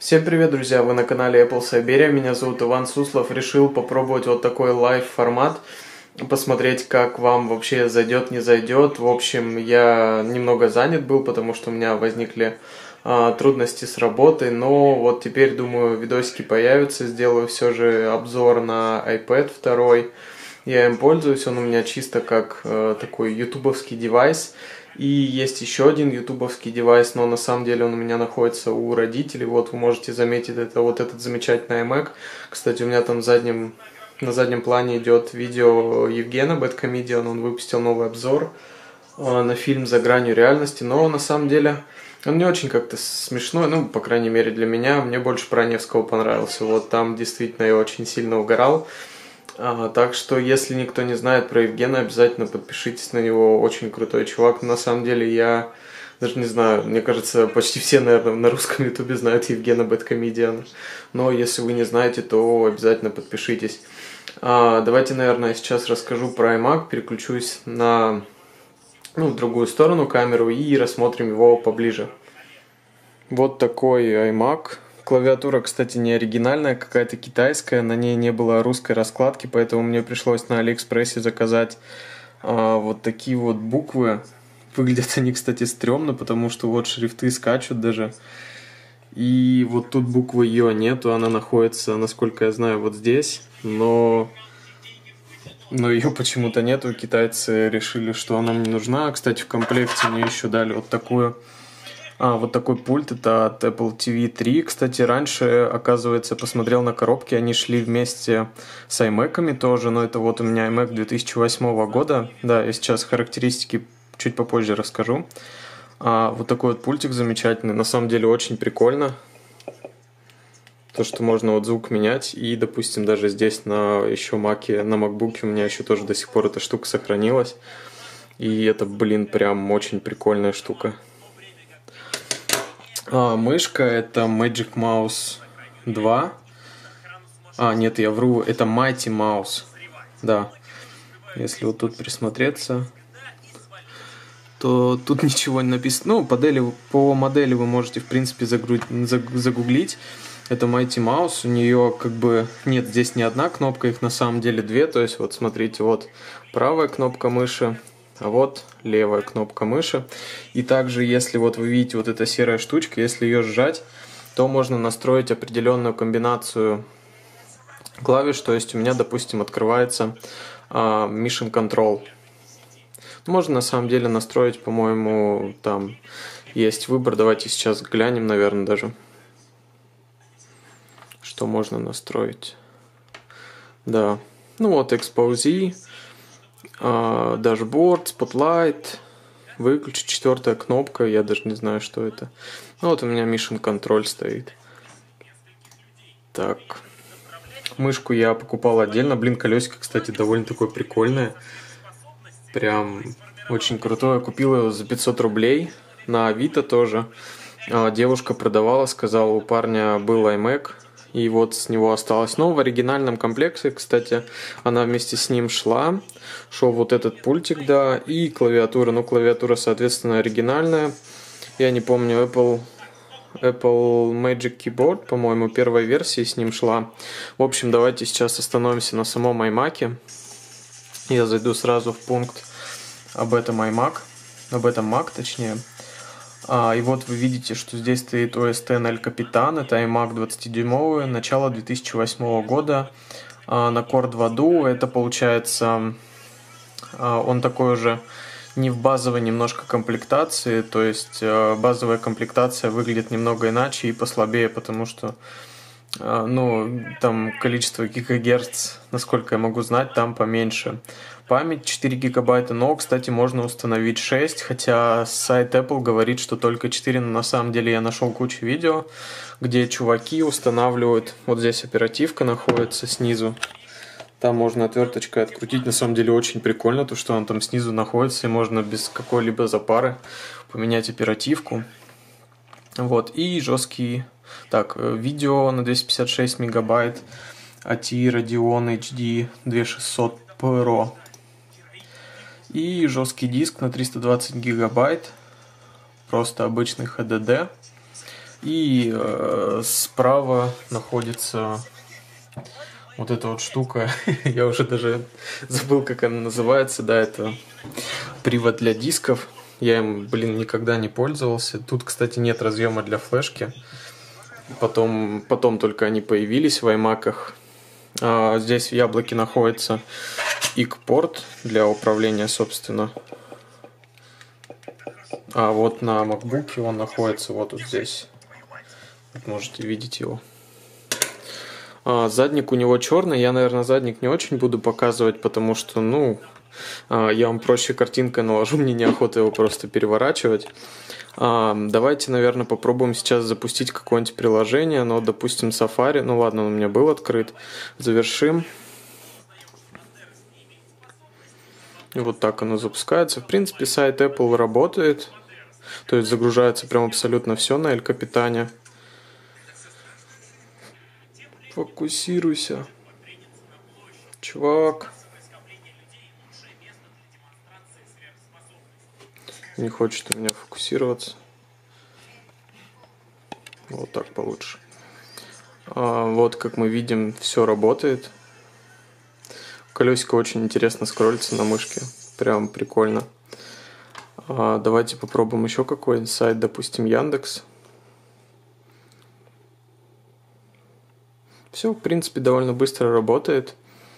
Всем привет, друзья! Вы на канале Apple Siberia. Меня зовут Иван Суслов. Решил попробовать вот такой лайв-формат, посмотреть, как вам вообще зайдет, не зайдет. В общем, я немного занят был, потому что у меня возникли трудности с работой, но вот теперь, думаю, видосики появятся. Сделаю все же обзор на iPad 2. Я им пользуюсь, он у меня чисто как такой ютубовский девайс. И есть еще один ютубовский девайс, но на самом деле он у меня находится у родителей. Вот вы можете заметить, это вот этот замечательный iMac. Кстати, у меня там на заднем плане идет видео Евгена Бэдкомедиан. Он выпустил новый обзор на фильм «За гранью реальности». Но на самом деле он не очень как-то смешной, ну, по крайней мере для меня. Мне больше про Невского понравился. Вот там действительно я очень сильно угорал. Так что, если никто не знает про Евгена, обязательно подпишитесь на него. Очень крутой чувак. На самом деле, я даже не знаю, мне кажется, почти все, наверное, на русском ютубе знают Евгена Бэдкомедиана. Но если вы не знаете, то обязательно подпишитесь. Давайте, наверное, сейчас расскажу про iMac. Переключусь на в другую сторону камеру и рассмотрим его поближе. Вот такой iMac. Клавиатура, кстати, не оригинальная, какая-то китайская, на ней не было русской раскладки, поэтому мне пришлось на Алиэкспрессе заказать вот такие вот буквы. Выглядят они, кстати, стрёмно, потому что вот шрифты скачут даже. И вот тут буквы Ё нету, она находится, насколько я знаю, вот здесь, но ее почему-то нету. Китайцы решили, что она мне нужна. Кстати, в комплекте мне еще дали вот такую... вот такой пульт, это от Apple TV 3. Кстати, раньше, оказывается, посмотрел на коробки, они шли вместе с iMac'ами тоже, но это вот у меня iMac 2008 года. Да, я сейчас характеристики чуть попозже расскажу. Вот такой вот пультик замечательный, на самом деле очень прикольно. То, что можно вот звук менять, и, допустим, даже здесь на еще маке, на макбуке у меня еще тоже до сих пор эта штука сохранилась. И это, блин, прям очень прикольная штука. Мышка это Magic Mouse 2. Нет, я вру, это Mighty Mouse. Да. Если вот тут присмотреться, то тут ничего не написано. Ну, по модели вы можете, в принципе, загуглить. Это Mighty Mouse. У нее как бы нет здесь не одна кнопка, их на самом деле две. То есть, вот смотрите, вот правая кнопка мыши, а вот левая кнопка мыши. И также, если вот вы видите вот эта серая штучка, если ее сжать, то можно настроить определенную комбинацию клавиш. То есть у меня, допустим, открывается Mission Control. Можно на самом деле настроить, по-моему, там есть выбор. Давайте сейчас глянем, наверное, даже, что можно настроить. Да, ну вот Expose, дашборд, Spotlight, выключить, 4-я кнопка, я даже не знаю, что это. Ну вот у меня Mission Control стоит. Так, мышку я покупал отдельно, блин, колесико, кстати, довольно такое прикольное. Прям очень крутое, купил его за 500 рублей, на Авито тоже. Девушка продавала, сказала, у парня был iMac, и вот с него осталось. Но в оригинальном комплекте, кстати, она вместе с ним шел вот этот пультик, да, и клавиатура. Ну, клавиатура, соответственно, оригинальная. Я не помню, Apple Magic Keyboard, по-моему, первой версии с ним шла. В общем, давайте сейчас остановимся на самом iMac. Я зайду сразу в пункт об этом iMac, об этом Mac, точнее. И вот вы видите, что здесь стоит OS X El Capitan, это iMac 20-дюймовый, начало 2008 года, на Core 2 Duo, это получается, он такой же не в базовой немножко комплектации, то есть базовая комплектация выглядит немного иначе и послабее, потому что, там количество гигагерц, насколько я могу знать, там поменьше. Память 4 гигабайта, но, кстати, можно установить 6, хотя сайт Apple говорит, что только 4, но на самом деле я нашел кучу видео, где чуваки устанавливают, вот здесь оперативка находится снизу, там можно отверточкой открутить, на самом деле очень прикольно, то что он там снизу находится, и можно без какой-либо запары поменять оперативку. Вот, и жесткий, видео на 256 мегабайт, ATI Radeon HD 2600 Pro. И жесткий диск на 320 гигабайт, просто обычный HDD. И справа находится вот эта вот штука. Я уже даже забыл, как она называется. Да, это привод для дисков. Я им, никогда не пользовался. Тут, кстати, нет разъема для флешки. Потом только они появились в iMac'ах. Здесь в яблоке находится ИК-порт для управления, собственно. А вот на MacBook'е он находится вот здесь. Вот можете видеть его. Задник у него черный. Я, наверное, задник не очень буду показывать, потому что, я вам проще картинкой наложу, мне неохота его просто переворачивать. Давайте, наверное, попробуем сейчас запустить какое-нибудь приложение. Допустим, Safari. Ладно, он у меня был открыт. Завершим. И вот так оно запускается. В принципе, сайт Apple работает. То есть загружается прям абсолютно все на El Capitan. Фокусируйся. Чувак. Не хочет у меня фокусироваться. Вот так получше. Вот как мы видим, все работает. Колесико очень интересно скроллится на мышке. Прям прикольно. Давайте попробуем еще какой-нибудь сайт, допустим, Яндекс. Все, в принципе, довольно быстро работает.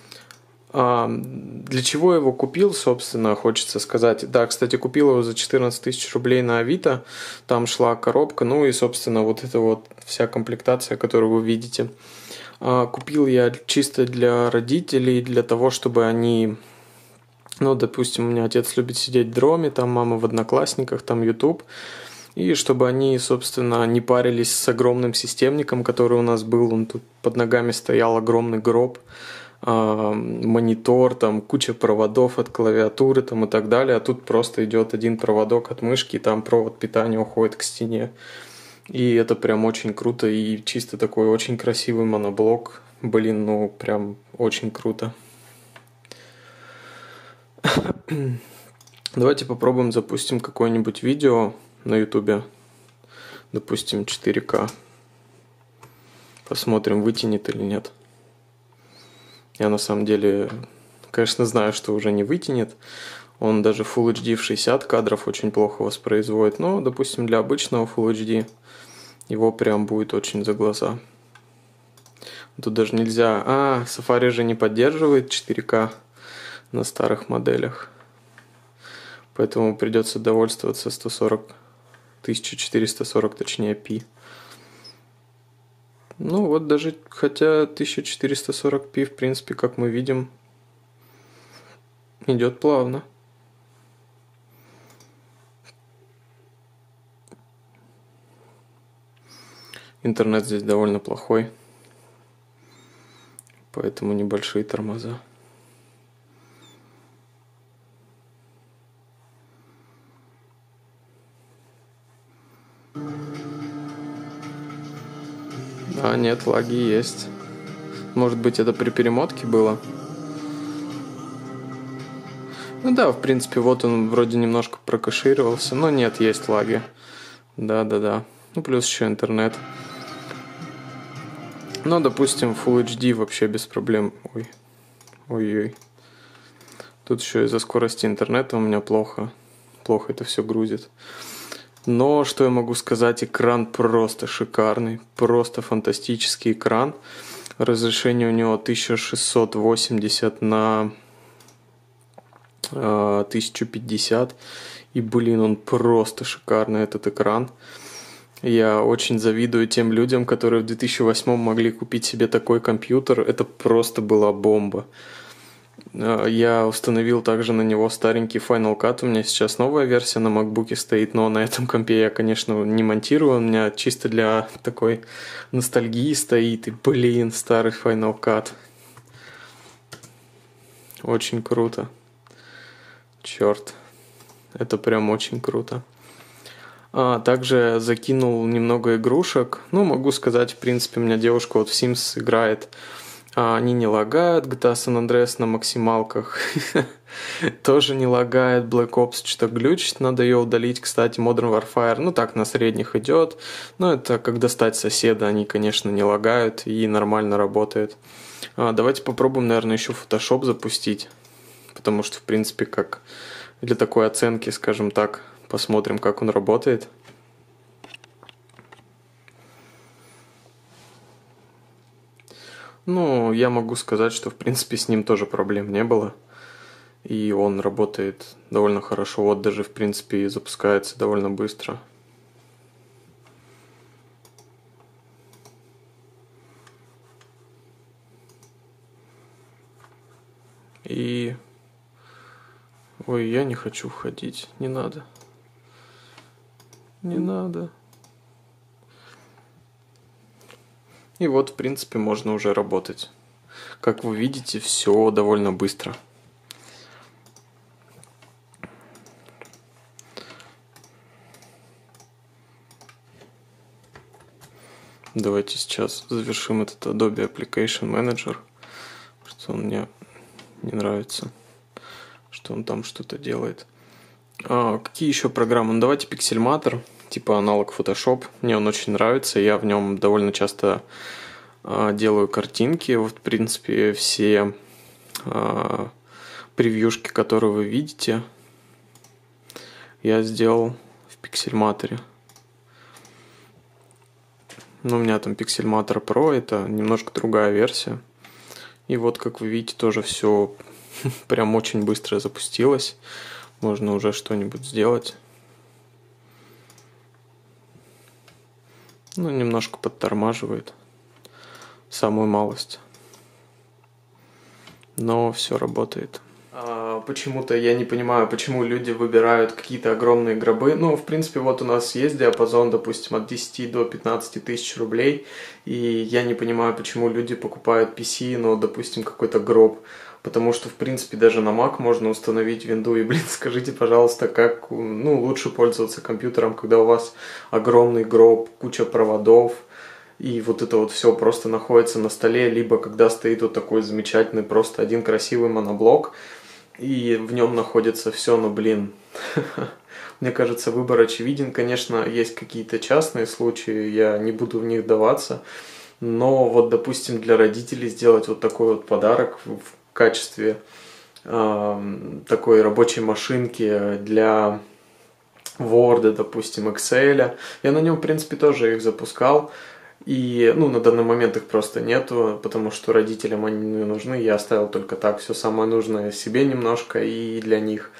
Для чего я его купил, собственно, хочется сказать. Да, кстати, купил его за 14 тысяч рублей на Авито. Там шла коробка, и, собственно, вот эта вот вся комплектация, которую вы видите. Купил я чисто для родителей, для того, чтобы они... допустим, у меня отец любит сидеть в Дроме, там мама в Одноклассниках, там YouTube. И чтобы они, собственно, не парились с огромным системником, который у нас был. Он тут под ногами стоял огромный гроб, монитор, там куча проводов от клавиатуры там, и так далее. А тут просто идет один проводок от мышки, и там провод питания уходит к стене. И это прям очень круто. И чисто такой очень красивый моноблок. Прям очень круто. Давайте попробуем запустим какое-нибудь видео на ютубе, допустим, 4К. Посмотрим, вытянет или нет. Я на самом деле, конечно, знаю, что уже не вытянет. Он даже Full HD в 60 кадров очень плохо воспроизводит. Но, допустим, для обычного Full HD его прям будет очень за глаза. Тут даже нельзя... Safari же не поддерживает 4К на старых моделях. Поэтому придется довольствоваться 1440, точнее, пи. Даже, хотя 1440p, в принципе, как мы видим, идет плавно. Интернет здесь довольно плохой, поэтому небольшие тормоза. Нет, лаги есть. Может быть, это при перемотке было? Да, в принципе, вот он вроде немножко прокэшировался, но нет, есть лаги. Да. Плюс еще интернет. Допустим, Full HD вообще без проблем. Ой-ой. Тут еще из-за скорости интернета у меня плохо это все грузит. Но что я могу сказать, экран просто шикарный, просто фантастический экран. Разрешение у него 1680 на 1050. И, он просто шикарный, этот экран. Я очень завидую тем людям, которые в 2008 могли купить себе такой компьютер. Это просто была бомба. Я установил также на него старенький Final Cut. У меня сейчас новая версия на MacBook'е стоит, но на этом компе я, конечно, не монтирую. У меня чисто для такой ностальгии стоит. И, старый Final Cut. Очень круто. Черт. Это прям очень круто. Также закинул немного игрушек. Могу сказать, в принципе, у меня девушка в Sims играет. Они не лагают, GTA San Andreas на максималках тоже не лагает, Black Ops что-то глючит, надо ее удалить. Кстати, Modern Warfare, ну так, на средних идет, но это как достать соседа, они, конечно, не лагают и нормально работает. Давайте попробуем, наверное, еще Photoshop запустить, потому что, в принципе, как для такой оценки, скажем так, посмотрим, как он работает. Ну, я могу сказать, что, в принципе, с ним тоже проблем не было. И он работает довольно хорошо. Вот даже, в принципе, и запускается довольно быстро. И... Ой, я не хочу входить. Не надо. Не надо. И вот, в принципе, можно уже работать. Как вы видите, все довольно быстро. Давайте сейчас завершим этот Adobe Application Manager. Что он мне не нравится, что он там что-то делает. Какие еще программы? Ну, давайте Pixelmator, типа аналог Photoshop. Мне он очень нравится, я в нем довольно часто делаю картинки. Вот, в принципе, все превьюшки, которые вы видите, я сделал в Pixelmator. Но у меня там Pixelmator Pro, это немножко другая версия. И вот, как вы видите, тоже все прям очень быстро запустилось. Можно уже что-нибудь сделать. Ну, немножко подтормаживает. Самую малость. Но все работает. Почему-то я не понимаю, почему люди выбирают какие-то огромные гробы. Ну, в принципе, вот у нас есть диапазон, допустим, от 10 до 15 тысяч рублей. И я не понимаю, почему люди покупают PC, но, допустим, какой-то гроб. Потому что, в принципе, даже на Mac можно установить винду. И, блин, скажите, пожалуйста, как лучше пользоваться компьютером, когда у вас огромный гроб, куча проводов. И вот это вот все просто находится на столе, либо когда стоит вот такой замечательный, просто один красивый моноблок, и в нем находится все, но, блин, мне кажется, выбор очевиден. Конечно, есть какие-то частные случаи, я не буду в них даваться, но вот, допустим, для родителей сделать вот такой вот подарок в качестве такой рабочей машинки для Word, допустим, Excel. Я на нем, в принципе, тоже их запускал. И, на данный момент их просто нету, потому что родителям они не нужны. Я оставил только так все самое нужное себе немножко и для них.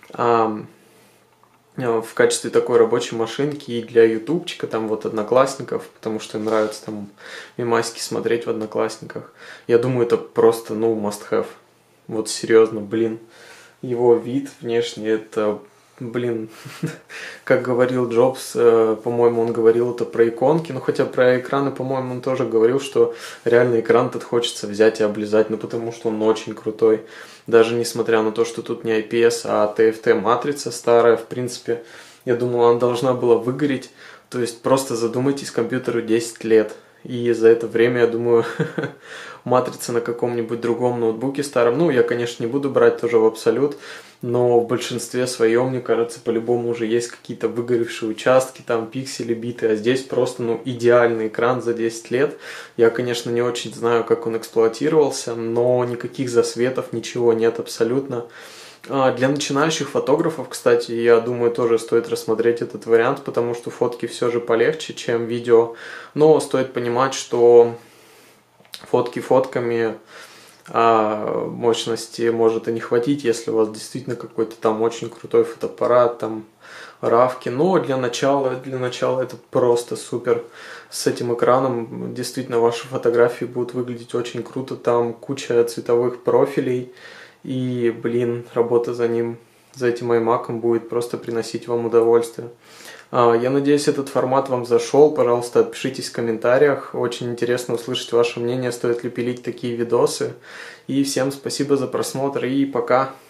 В качестве такой рабочей машинки и для ютубчика, там вот Одноклассников, потому что им нравится там мемасики смотреть в Одноклассниках. Я думаю, это просто, must have. Вот серьезно, блин. Его вид внешний, это... Блин, как говорил Джобс, по-моему, он говорил это про иконки, хотя про экраны, по-моему, он тоже говорил, что реально экран этот хочется взять и облизать, потому что он очень крутой. Даже несмотря на то, что тут не IPS, а TFT-матрица старая, в принципе, я думал, она должна была выгореть. То есть просто задумайтесь, компьютеру 10 лет. И за это время, я думаю, матрица на каком-нибудь другом ноутбуке старом. Я, конечно, не буду брать тоже в абсолют, но в большинстве своем, мне кажется, по-любому уже есть какие-то выгоревшие участки, там пиксели битые, а здесь просто, идеальный экран за 10 лет. Я, конечно, не очень знаю, как он эксплуатировался, но никаких засветов, ничего нет абсолютно. Для начинающих фотографов, кстати, я думаю, тоже стоит рассмотреть этот вариант, потому что фотки все же полегче, чем видео. Но стоит понимать, что фотки фотками, мощности может и не хватить, если у вас действительно какой-то там очень крутой фотоаппарат, там равки. Но для начала это просто супер. С этим экраном действительно ваши фотографии будут выглядеть очень круто. Там куча цветовых профилей. И, блин, работа за этим iMac'ом будет просто приносить вам удовольствие. Я надеюсь, этот формат вам зашел. Пожалуйста, отпишитесь в комментариях. Очень интересно услышать ваше мнение, стоит ли пилить такие видосы. И всем спасибо за просмотр и пока.